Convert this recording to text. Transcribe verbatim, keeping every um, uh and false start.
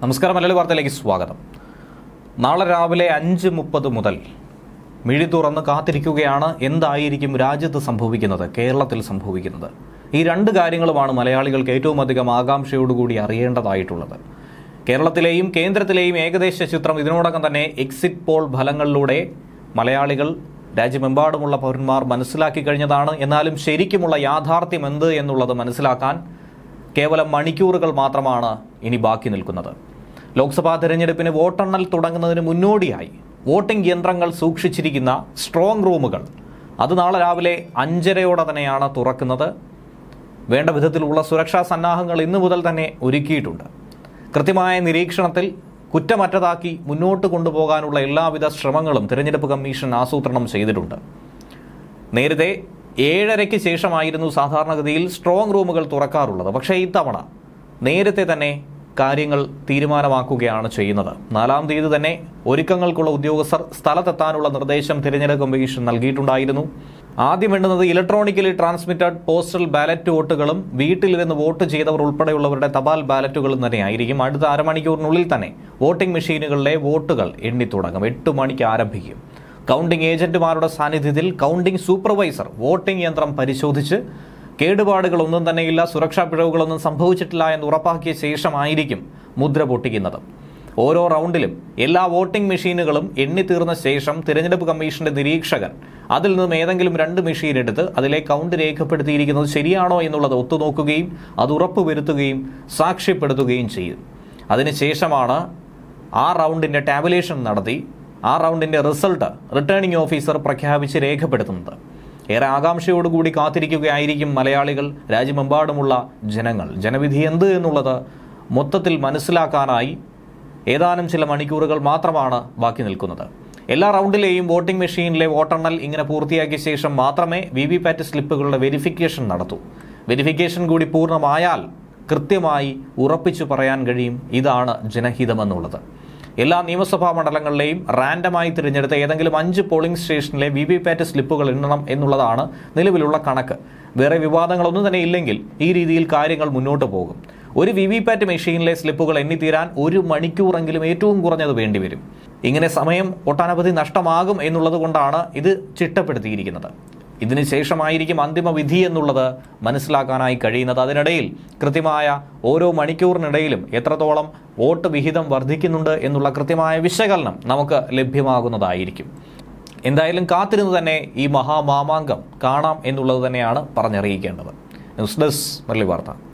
നമസ്കാരം, മലയാളി വാർത്തയിലേക്ക് സ്വാഗതം. നാളെ രാവിലെ അഞ്ച് മുപ്പത് മുതൽ മിഴി തുറന്ന് കാത്തിരിക്കുകയാണ് എന്തായിരിക്കും രാജ്യത്ത് സംഭവിക്കുന്നത്, കേരളത്തിൽ സംഭവിക്കുന്നത്. ഈ രണ്ട് കാര്യങ്ങളുമാണ് മലയാളികൾക്ക് ഏറ്റവും അധികം ആകാംക്ഷയോടുകൂടി അറിയേണ്ടതായിട്ടുള്ളത്. കേരളത്തിലെയും കേന്ദ്രത്തിലെയും ഏകദേശ ചിത്രം ഇതിനോടകം തന്നെ എക്സിറ്റ് പോൾ ഫലങ്ങളിലൂടെ മലയാളികൾ, രാജ്യമെമ്പാടുമുള്ള പൗരന്മാർ മനസ്സിലാക്കി കഴിഞ്ഞതാണ്. എന്നാലും ശരിക്കുമുള്ള യാഥാർത്ഥ്യം എന്ത് എന്നുള്ളത് മനസ്സിലാക്കാൻ കേവലം മണിക്കൂറുകൾ മാത്രമാണ് ഇനി ബാക്കി നിൽക്കുന്നത്. ലോക്സഭാ തെരഞ്ഞെടുപ്പിന് വോട്ടെണ്ണൽ തുടങ്ങുന്നതിന് മുന്നോടിയായി വോട്ടിംഗ് യന്ത്രങ്ങൾ സൂക്ഷിച്ചിരിക്കുന്ന സ്ട്രോങ് റൂമുകൾ അത് നാളെ രാവിലെ അഞ്ചരയോടെ തന്നെയാണ് തുറക്കുന്നത്. വേണ്ട വിധത്തിലുള്ള സുരക്ഷാ സന്നാഹങ്ങൾ ഇന്നു മുതൽ തന്നെ ഒരുക്കിയിട്ടുണ്ട്. കൃത്യമായ നിരീക്ഷണത്തിൽ കുറ്റമറ്റതാക്കി മുന്നോട്ട് കൊണ്ടുപോകാനുള്ള എല്ലാവിധ ശ്രമങ്ങളും തെരഞ്ഞെടുപ്പ് കമ്മീഷൻ ആസൂത്രണം ചെയ്തിട്ടുണ്ട്. നേരത്തെ ഏഴരയ്ക്ക് ശേഷമായിരുന്നു സാധാരണഗതിയിൽ സ്ട്രോങ് റൂമുകൾ തുറക്കാറുള്ളത്. പക്ഷേ ഇത്തവണ നേരത്തെ തന്നെ കാര്യങ്ങൾ തീരുമാനമാക്കുകയാണ് ചെയ്യുന്നത്. നാലാം തീയതി തന്നെ ഒരുക്കങ്ങൾക്കുള്ള ഉദ്യോഗസ്ഥർ സ്ഥലത്തെത്താനുള്ള നിർദ്ദേശം തിരഞ്ഞെടുപ്പ് കമ്മീഷൻ നൽകിയിട്ടുണ്ടായിരുന്നു. ആദ്യം വേണ്ടുന്നത് ഇലക്ട്രോണിക്കലി ട്രാൻസ്മിറ്റഡ് പോസ്റ്റൽ ബാലറ്റ് വോട്ടുകളും വീട്ടിലിരുന്ന് വോട്ട് ചെയ്തവർ ഉൾപ്പെടെയുള്ളവരുടെ തപാൽ ബാലറ്റുകളും തന്നെയായിരിക്കും. അടുത്ത അരമണിക്കൂറിനുള്ളിൽ തന്നെ വോട്ടിംഗ് മെഷീനുകളിലെ വോട്ടുകൾ എണ്ണിത്തുടങ്ങും. എട്ട് മണിക്ക് ആരംഭിക്കും. കൗണ്ടിംഗ് ഏജന്റുമാരുടെ സാന്നിധ്യത്തിൽ കൗണ്ടിംഗ് സൂപ്പർവൈസർ വോട്ടിംഗ് യന്ത്രം പരിശോധിച്ച് കേടുപാടുകളൊന്നും തന്നെയില്ല, സുരക്ഷാ പിഴവുകളൊന്നും സംഭവിച്ചിട്ടില്ല എന്ന് ഉറപ്പാക്കിയ ശേഷമായിരിക്കും മുദ്ര പൊട്ടിക്കുന്നത്. ഓരോ റൗണ്ടിലും എല്ലാ വോട്ടിംഗ് മെഷീനുകളും എണ്ണിത്തീർന്ന ശേഷം തിരഞ്ഞെടുപ്പ് കമ്മീഷന്റെ നിരീക്ഷകൻ അതിൽ നിന്നും ഏതെങ്കിലും രണ്ട് മെഷീൻ എടുത്ത് അതിലെ കൗണ്ട് രേഖപ്പെടുത്തിയിരിക്കുന്നത് ശരിയാണോ എന്നുള്ളത് ഒത്തുനോക്കുകയും അത് ഉറപ്പുവരുത്തുകയും സാക്ഷ്യപ്പെടുത്തുകയും ചെയ്യും. അതിനുശേഷമാണ് ആ റൗണ്ടിന്റെ ടാബുലേഷൻ നടത്തി ആ റൗണ്ടിന്റെ റിസൾട്ട് റിട്ടേണിംഗ് ഓഫീസർ പ്രഖ്യാപിച്ച് രേഖപ്പെടുത്തുന്നത്. ഏറെ ആകാംക്ഷയോടുകൂടി കാത്തിരിക്കുകയായിരിക്കും മലയാളികൾ, രാജ്യമെമ്പാടുമുള്ള ജനങ്ങൾ. ജനവിധി എന്ത് എന്നുള്ളത് മൊത്തത്തിൽ മനസ്സിലാക്കാനായി ഏതാനും ചില മണിക്കൂറുകൾ മാത്രമാണ് ബാക്കി നിൽക്കുന്നത്. എല്ലാ റൗണ്ടിലെയും വോട്ടിംഗ് മെഷീനിലെ വോട്ടെണ്ണൽ ഇങ്ങനെ പൂർത്തിയാക്കിയ ശേഷം മാത്രമേ വി വി പാറ്റ് സ്ലിപ്പുകളുടെ വെരിഫിക്കേഷൻ നടത്തൂ. വെരിഫിക്കേഷൻ കൂടി പൂർണ്ണമായാൽ കൃത്യമായി ഉറപ്പിച്ചു പറയാൻ കഴിയും ഇതാണ് ജനഹിതമെന്നുള്ളത്. എല്ലാ നിയമസഭാ മണ്ഡലങ്ങളിലെയും റാൻഡമായി തിരഞ്ഞെടുത്ത ഏതെങ്കിലും അഞ്ച് പോളിംഗ് സ്റ്റേഷനിലെ വി വി പാറ്റ് സ്ലിപ്പുകൾ എണ്ണണം എന്നുള്ളതാണ് നിലവിലുള്ള കണക്ക്. വേറെ വിവാദങ്ങളൊന്നും തന്നെ ഇല്ലെങ്കിൽ ഈ രീതിയിൽ കാര്യങ്ങൾ മുന്നോട്ട് പോകും. ഒരു വി വി പാറ്റ് മെഷീനിലെ സ്ലിപ്പുകൾ എണ്ണിത്തീരാൻ ഒരു മണിക്കൂറെങ്കിലും ഏറ്റവും കുറഞ്ഞത് വേണ്ടിവരും. ഇങ്ങനെ സമയം ഒട്ടനവധി നഷ്ടമാകും എന്നുള്ളത് കൊണ്ടാണ് ഇത് ചിട്ടപ്പെടുത്തിയിരിക്കുന്നത്. ഇതിന് ശേഷമായിരിക്കും അന്തിമ വിധി എന്നുള്ളത് മനസ്സിലാക്കാനായി കഴിയുന്നത്. അതിനിടയിൽ കൃത്യമായ ഓരോ മണിക്കൂറിനിടയിലും എത്രത്തോളം വോട്ട് വിഹിതം വർദ്ധിക്കുന്നുണ്ട് എന്നുള്ള കൃത്യമായ വിശകലനം നമുക്ക് ലഭ്യമാകുന്നതായിരിക്കും. എന്തായാലും കാത്തിരുന്ന് തന്നെ ഈ മഹാമാമാങ്കം കാണാം എന്നുള്ളത് തന്നെയാണ് പറഞ്ഞറിയിക്കേണ്ടത്. ന്യൂസ് ഡെസ്ക് മലയാളി വാർത്ത.